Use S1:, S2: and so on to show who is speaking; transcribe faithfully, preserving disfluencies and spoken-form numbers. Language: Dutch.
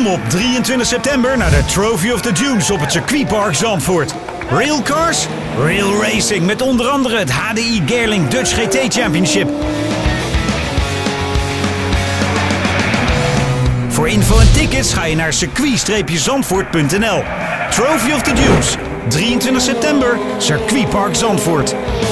S1: Kom op drieëntwintig september naar de Trophy of the Dunes op het circuitpark Zandvoort. Real cars, real racing met onder andere het H D I Gerling Dutch G T Championship. Voor info en tickets ga je naar circuit zandvoort punt n l. Trophy of the Dunes, drieëntwintig september, circuitpark Zandvoort.